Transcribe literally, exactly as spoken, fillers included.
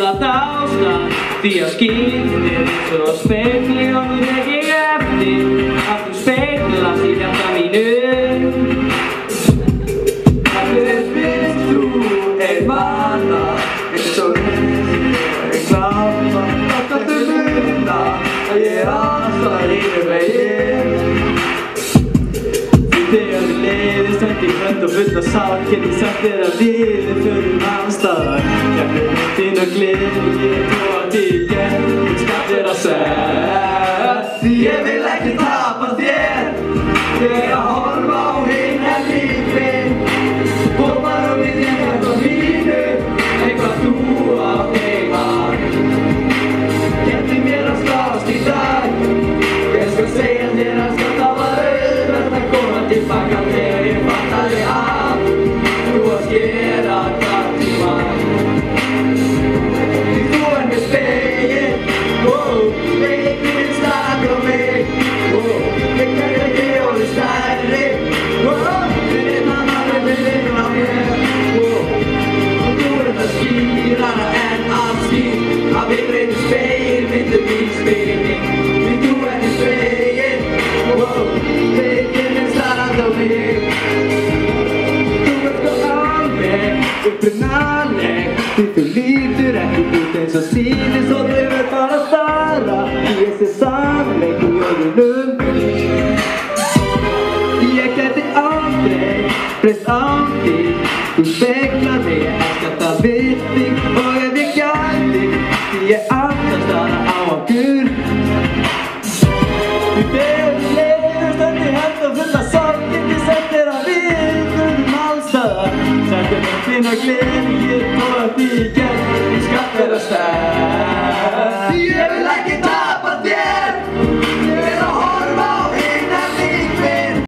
allt ástand. Því að skildir eins og spegli og nú tek ég eftir að þú speglast í hjarta mínu. Allir finnst þú ein manna eins og ein klamma. Alltaf þú muna að ég er alltaf einu veginn. Þegar við leiðist hönd í hönd og fulla sál, get ég sagt þér að við förum allstaðar. Kemur þín og gleði, ég trúi að þig gerð, þú skapir að segja. Því ég vil ekki tapa þér, ég er að horfa á hinn en lífin. Bormar á við þér hjá mínu, eitthvað þú átt heima. Getur mér að slást í dag, ég skal segja þér að skal það var auðvelt að koma tilbaka þegar ég fattaði að þú að skera það tíma. Því þú er með spegin, oh, spegin minn starra á mig, oh, ég kann ekki orðið stærri, oh, fyrir þann aðri vinnur á mér, oh, og þú er það skýrara en allt skýr, að við breytum spegin, myndum í spegin, því þú er með spegin, oh, spegin minn starra á mig. Þú ert svo alveg, upprunaleg, því þú lítur ekki út eins og sýnist og þau verð bara að stara í þessi sannleik í augunum. Ég gæti aldrei breyst á því, þú speglar mig, ég elskar það við þig og ef ég gæti, því ég alltaf stara á okkur. Því þegar við leiðumst hönd í hönd og fulla sorg, get ég sagt þér að við förum allstaðar. Sækjum þín og gleði, ég trúi að þig gerð, þú skapir að stærð.